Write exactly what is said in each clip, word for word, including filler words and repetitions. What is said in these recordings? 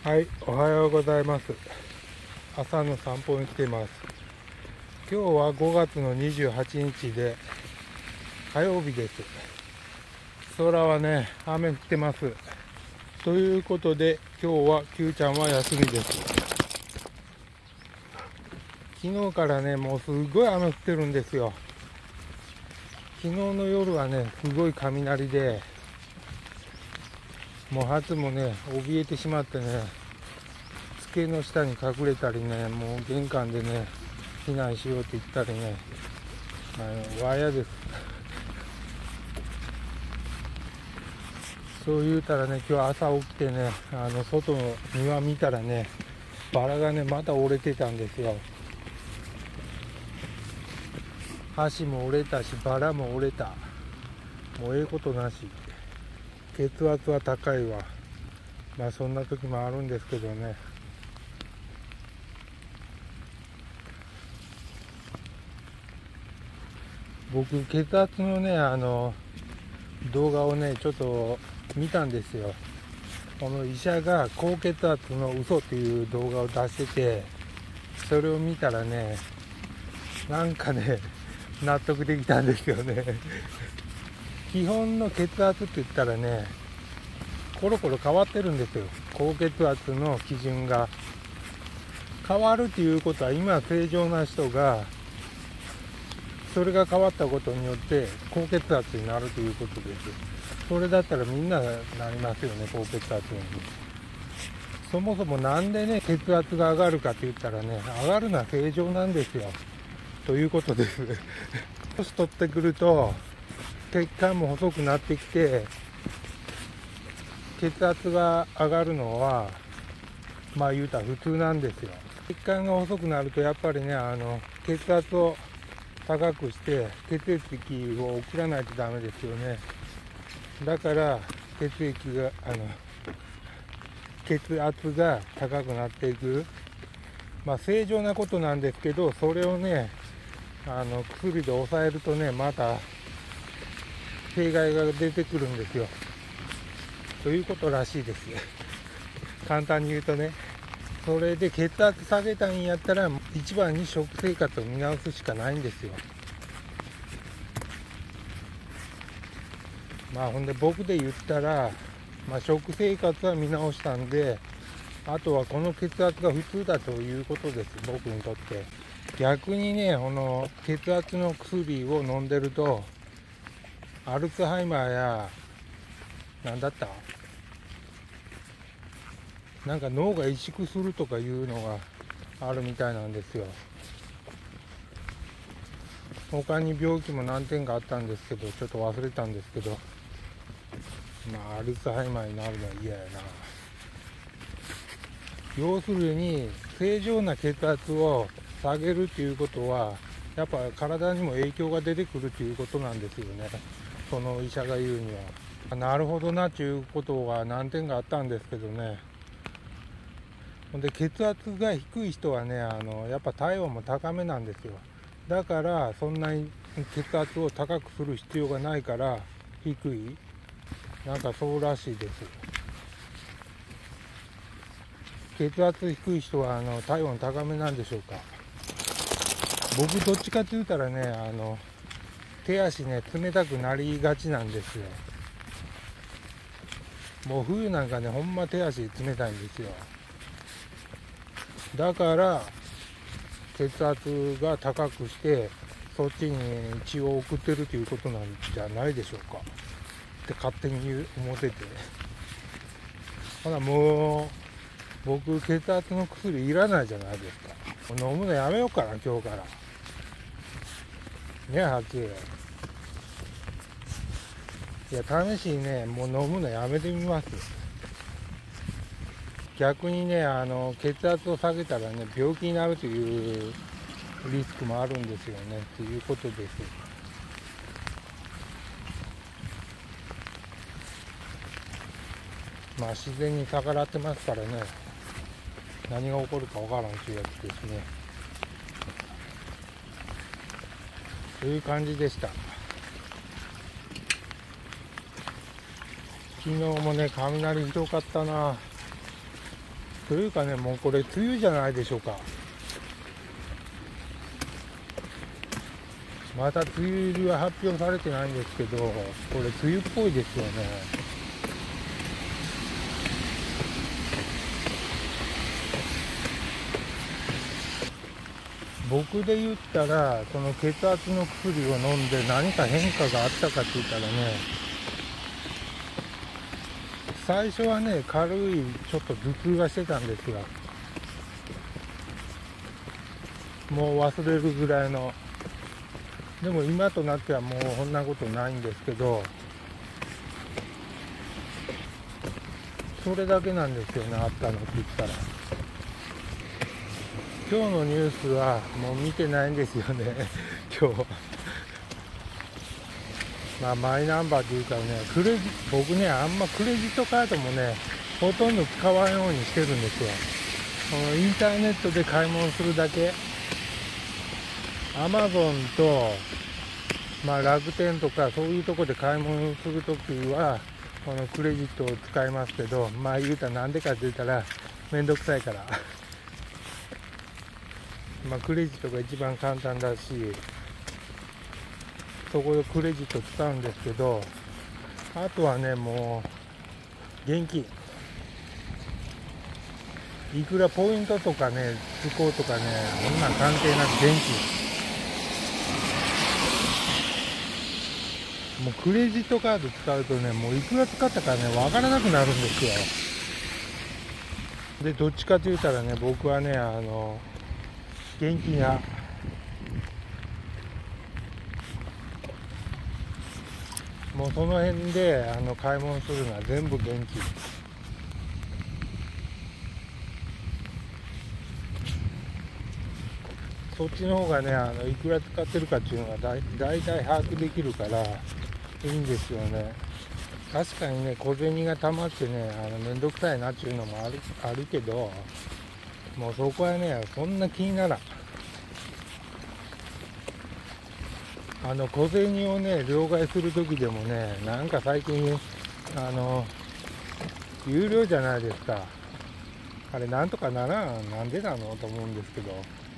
はい、おはようございます。朝の散歩に来ています。今日はごがつのにじゅうはちにちで火曜日です。空はね、雨降ってます。ということで今日は Q ちゃんは休みです。昨日からね、もうすごい雨降ってるんですよ。昨日の夜はね、すごい雷で、もう初もね、怯えてしまってね、机の下に隠れたりね、もう玄関でね、避難しようって言ったりね、あの、わやです。そう言うたらね、今日朝起きてね、あの、外の庭見たらね、バラがね、また折れてたんですよ。箸も折れたし、バラも折れた。もうええことなし。血圧は高いわ。まあそんな時もあるんですけどね。僕、血圧のね、あの、動画をね、ちょっと見たんですよ。この医者が高血圧の嘘っていう動画を出してて、それを見たらね、なんかね、納得できたんですよね。基本の血圧って言ったらね、コロコロ変わってるんですよ。高血圧の基準が変わるということは、今正常な人がそれが変わったことによって高血圧になるということです。それだったらみんななりますよね、高血圧に。そもそもなんでね、血圧が上がるかって言ったらね、上がるのは正常なんですよ。ということです。年取ってくると、血管も細くなってきて、血圧が上がるのは、まあ言うたら普通なんですよ。血管が細くなると、やっぱりね、あの、血圧を高くして、血液を送らないとダメですよね。だから、血液が、あの、血圧が高くなっていく。まあ正常なことなんですけど、それをね、あの薬で抑えるとね、また弊害が出てくるんですよ。ということらしいです。簡単に言うとね。それで血圧下げたんやったら、一番に食生活を見直すしかないんですよ。まあほんで僕で言ったら、まあ、食生活は見直したんで、あとはこの血圧が普通だということです、僕にとって。逆にね、この血圧の薬を飲んでると、アルツハイマーや、なんだったなんか脳が萎縮するとかいうのがあるみたいなんですよ。他に病気も何点かあったんですけど、ちょっと忘れたんですけど、まあ、アルツハイマーになるのは嫌やな。要するに、正常な血圧を下げるっていうことは、やっぱ体にも影響が出てくるっていうことなんですよね。その医者が言うには。なるほどなっていうことが何点かあったんですけどね。で、血圧が低い人はね、あのやっぱ体温も高めなんですよ。だからそんなに血圧を高くする必要がないから低い、なんかそうらしいです。血圧低い人はあの体温高めなんでしょうか。僕どっちかって言ったらね、あの手足ね、冷たくなりがちなんですよ。もう冬なんかね、ほんま手足冷たいんですよ。だから血圧が高くしてそっちに血を送ってるということなんじゃないでしょうかって勝手に思ってて、ほなもう僕血圧の薬いらないじゃないですか。飲むのやめようかな、今日からね。はっきり、いや試しにね、もう飲むのやめてみます。逆にね、あの血圧を下げたらね、病気になるというリスクもあるんですよね、ということです。まあ自然に逆らってますからね、何が起こるかわからんというやつですね。という感じでした。昨日もね、雷ひどかったな。 というかね、もうこれ梅雨じゃないでしょうか。まだ梅雨入りは発表されてないんですけど、これ梅雨っぽいですよね。僕で言ったら、この血圧の薬を飲んで何か変化があったかって言ったらね、最初はね、軽いちょっと頭痛がしてたんですよ。もう忘れるぐらいの。でも今となってはもうこんなことないんですけど、それだけなんですよね、あったのって言ったら。今日のニュースはもう見てないんですよね、今日。まあマイナンバーっていうからね、クレジ僕ね、あんまクレジットカードもね、ほとんど使わんようにしてるんですよ。このインターネットで買い物するだけ。アマゾンと、まあ、楽天とかそういうとこで買い物するときはこのクレジットを使いますけど、まあ言うたらなんでかって言ったらめんどくさいからまあクレジットが一番簡単だし、そこでクレジット使うんですけど、あとはね、もう現金、いくらポイントとかね使うとかね、そんなん関係なく現金。もうクレジットカード使うとね、もういくら使ったかね、わからなくなるんですよ。で、どっちかと言ったらね、僕はね、あの、現金派。もうその辺で、あの、買い物するのは全部現金。そっちの方がね、あの、いくら使ってるかっていうのがだいだいたい把握できるから、いいんですよね。確かにね、小銭が溜まってね、あのめんどくさいなっていうのもあるあるけど、もうそこはね、そんな気にならん。あの小銭をね、両替するときでもね、なんか最近、あの、有料じゃないですか。あれ、なんとかならん、なんでなのと思うんですけど、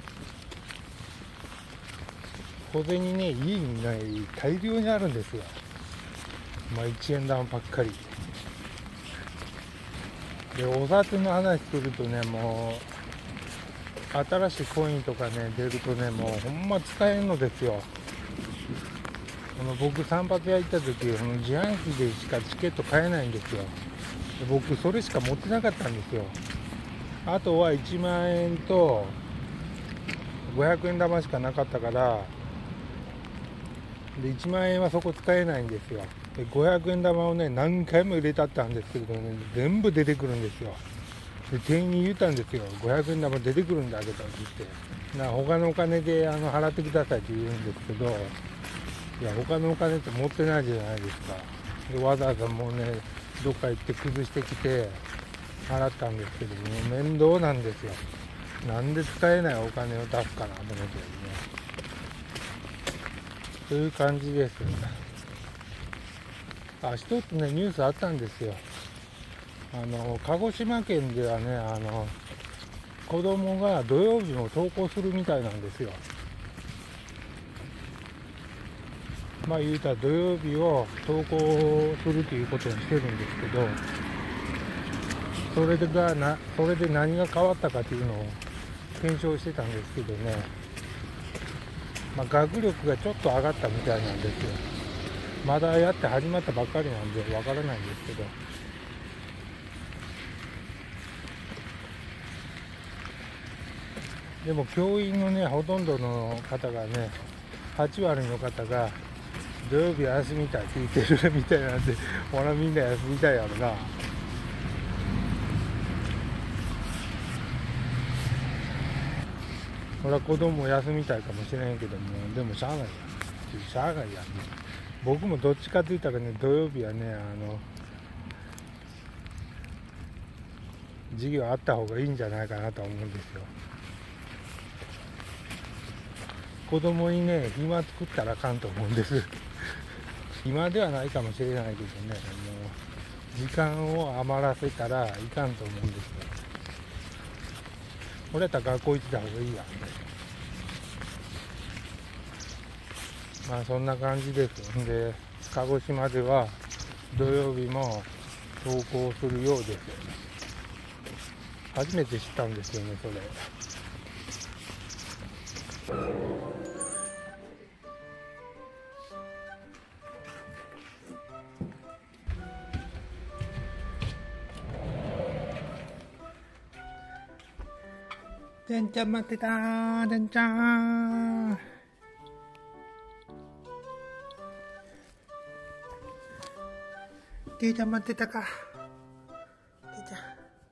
小銭ね、家にね、大量にあるんですよ。まあ、いちえん玉ばっかりで、お札の話するとね、もう新しいコインとかね出るとね、もうほんま使えんのですよ。この僕散髪屋行った時、この自販機でしかチケット買えないんですよ。で、僕それしか持ってなかったんですよ。あとはいちまんえんとごひゃくえん玉しかなかったから、でいちまんえんはそこ使えないんですよ。でごひゃくえん玉をね、何回も入れたったんですけどね、全部出てくるんですよ。で店員に言ったんですよ、ごひゃくえん玉出てくるんだけどって言って、な他のお金であの払ってくださいって言うんですけど、いや他のお金って持ってないじゃないですか。でわざわざもうね、どっか行って崩してきて払ったんですけども、面倒なんですよ。なんで使えないお金を出すかなと思ってね、そういう感じです。あ、一つねニュースあったんですよ。あの鹿児島県ではね、あの子供が土曜日も登校するみたいなんですよ。まあ言うたら土曜日を登校するということにしてるんですけど、それでがなそれで何が変わったかというのを検証してたんですけどね、まあ、学力がちょっと上がったみたいなんですよ。まだやって始まったばっかりなんでわからないんですけど、でも教員のね、ほとんどの方がね、はちわりの方が土曜日休みたいって言ってるみたいなんで、ほらみんな休みたいやろな。ほら子供も休みたいかもしれんけども、でもしゃあないやん。しゃあないやんね。僕もどっちかって言ったらね、土曜日はね、あの授業あった方がいいんじゃないかなと思うんですよ。子供にね、暇作ったらあかんと思うんです暇ではないかもしれないけどね、もう時間を余らせたらいかんと思うんですよ。 俺やったら学校行ってた方がいいや。まあそんな感じです。で、鹿児島では土曜日も登校するようです。初めて知ったんですよね、それ。でんちゃん待ってたー、でんちゃん。でんちゃん待ってたか。でんちゃん。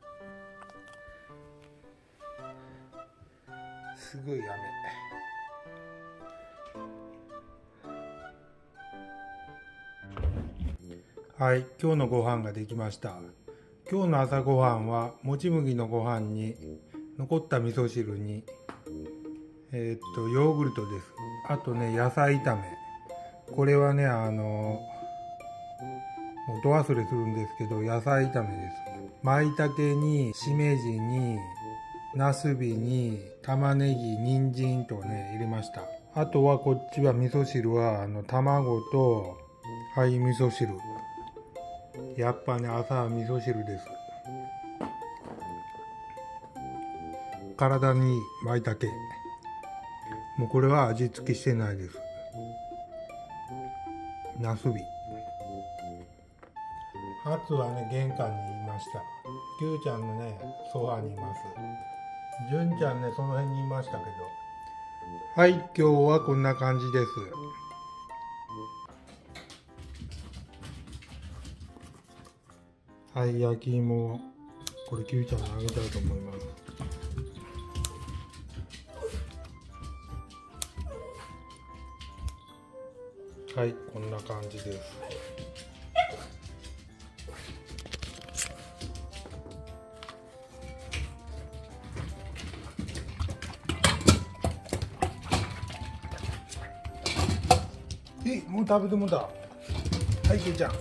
すごい雨。はい、今日のご飯ができました。今日の朝ごはんはもち麦のご飯に残った味噌汁にえー、っとヨーグルトです。あとね、野菜炒め。これはね、あの音忘れするんですけど、野菜炒めです。舞茸にしめじになすびに玉ねぎ、人参とね入れました。あとはこっちは味噌汁はあの卵とはい味噌汁。やっぱね、朝は味噌汁です。体に舞茸。もうこれは味付けしてないです。なすび。ハツはね、玄関にいました。キューちゃんのね、ソファにいます。ジュンちゃんね、その辺にいましたけど。はい、今日はこんな感じです。はい、焼き芋、これキューちゃんにあげたいと思います。はい、こんな感じです。え、もう食べてもうた。はい、キューちゃん。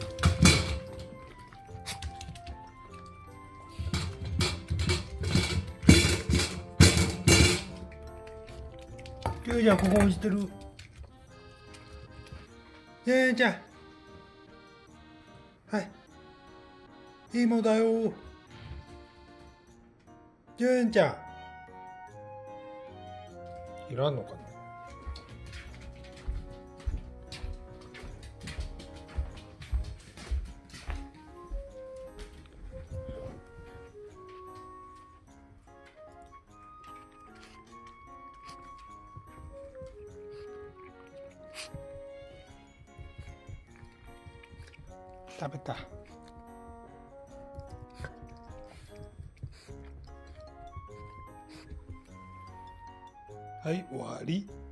キューちゃん、ここ落ちてる。ねえちゃん。はい。いいもんだよ。じゅんちゃん。いらんのかな。食べた。はい、終わり。